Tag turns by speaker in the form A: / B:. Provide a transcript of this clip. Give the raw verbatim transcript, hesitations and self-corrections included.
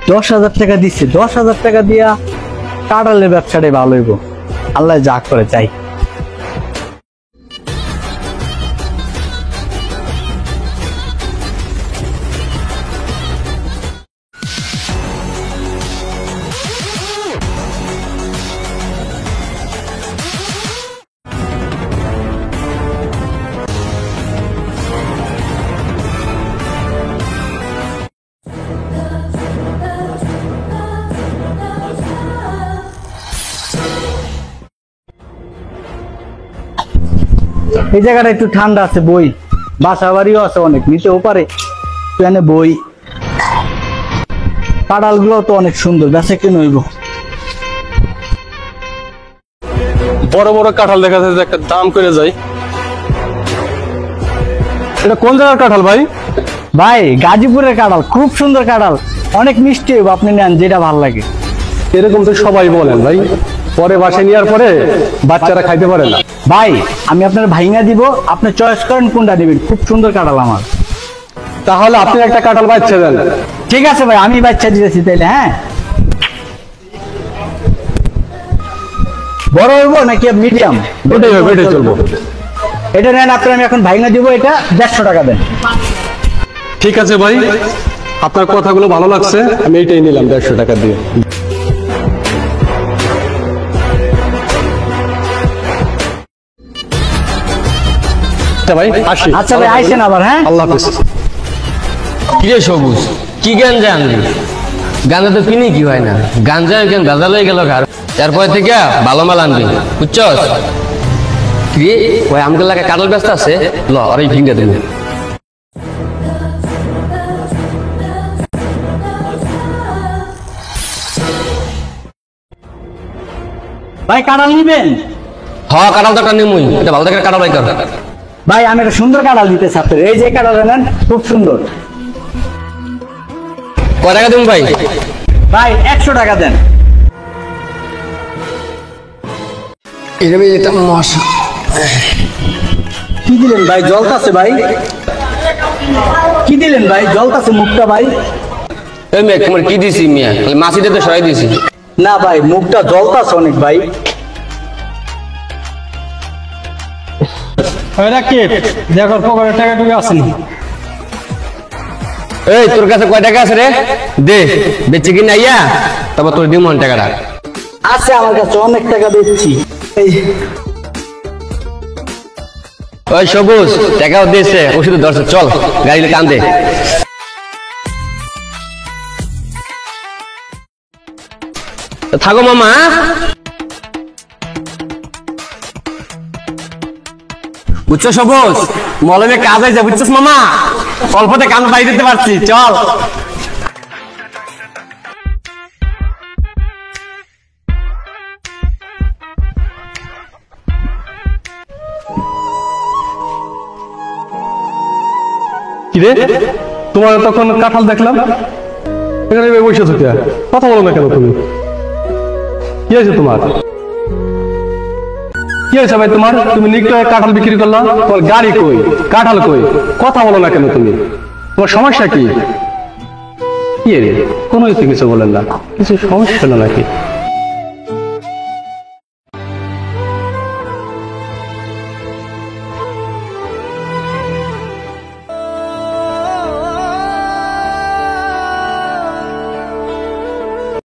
A: দশ হাজার টাকা দিচ্ছে, দশ হাজার টাকা দিয়া কাঁঠালের ব্যবসাটাই ভালো হইব। আল্লাহ যা করে চাই। এই জায়গাটা একটু ঠান্ডা আছে, বই বাসা বাড়িও আছে অনেক, নিতেও পারে। এখানে বই, কাঁঠাল গুলো তো অনেক সুন্দর, বেচা কিনে হইব।
B: বড় বড় কাঁঠাল দেখা যাচ্ছে, একটা দাম করে যাই। এটা কোন জায়গার কাঁঠাল ভাই?
A: ভাই গাজীপুরের কাঁঠাল, খুব সুন্দর কাঁঠাল, অনেক মিষ্টি হইব, আপনি নেন যেটা ভালো লাগে।
B: এরকম তো সবাই বলেন ভাই, পরে বাসায় নেওয়ার পরে বাচ্চারা খাইতে পারে না।
A: ভাই আমি আপনার ভাইঙ্গা দিব, আপনি চয়েস করেন কোনটা নেবেন, খুব সুন্দর কাঁঠাল আমার।
B: তাহলে আপনি একটা কাঁঠাল বাচ্চা দেন।
A: ঠিক আছে ভাই, আমি বাচ্চা দিতেছি তাইলে। হ্যাঁ, বড় হইব নাকি মিডিয়াম?
B: এটাই হবে, এটাই চলবো।
A: এটা নেন আপনি, আমি এখন ভাইঙ্গা দিব, এটা দেড়শো টাকা দেন।
B: ঠিক আছে ভাই, আপনার কথাগুলো ভালো লাগছে, আমি এইটাই নিলাম দেড়শো টাকা দিয়ে। ভাই আসি।
A: আচ্ছা ভাই, আইসেন আবার। হ্যাঁ,
B: আল্লাহ হাফেজ।
C: কিরে সবুজ, কি গাঞ্জা আনলি? গাঞ্জা তো কিনে কি হয় না, গাঞ্জা কেন গাঁজা লয়ে গেল ঘর। এরপর থেকে ভালো মাল আনবি, বুঝছস? কি ওই আমগুলো লাগে কাটল ব্যস্ত আছে, ল আর এই ভিঙ্গা দেবে।
A: ভাই কাঁঠাল নিবেন?
C: হ কাটাল তো টানি মুই, এটা ভালো দেখে কাটাল বাই কর।
A: ভাই আমি একটা সুন্দর কাঁঠাল দিতেছি আপনার, এই যে কাঁঠাল নেন, খুব সুন্দর।
C: কয় টাকা দিন ভাই?
A: ভাই একশো টাকা দেন।
C: এটা মশা
A: কি দিলেন ভাই? জলতাছে ভাই। কি দিলেন ভাই? জলতাছে মুখটা ভাই।
C: এই মেয়ে তোমার কি দিছি মিয়া? খালি মাছি দিতে সরাই দিছি।
A: না ভাই, মুখটা জলতাছে অনেক ভাই।
B: দেখো পকেটে টাকা টুকু আছে না।
C: এই তোর কাছে কয় টাকা আছে রে? দে, বেচে কিনে আইয়া তারপর তোর দিমন টাকাটা।
A: আছে আমার কাছে, অনেক টাকা দিচ্ছি। এই
C: ওই সবুজ টাকাও দিয়েছে, ওষুধ ধরছে, চল গাড়ি টান দে। থাকো মামা। বুঝছো সবুজ, মলমে কাজ হয়েছে, বুঝছস মামা? অল্পতে কাজ বাড়ি দিতে পারছি, চল।
B: কিরে, তোমার তখন কাঁঠাল দেখলাম, এখানে বসে থেকে কথা বলো না কেন তুমি? কি হয়েছে তোমার? কি হয়েছে ভাই তোমার? তুমি নিকটে কাঁঠাল বিক্রি করলা, তোমার গাড়ি কই, কাঁঠাল কই, কথা বলো না কেন তুমি? তোমার সমস্যা কি? কি রে, কোনো কিছু বলেন না, কিছু সমস্যা হলো নাকি?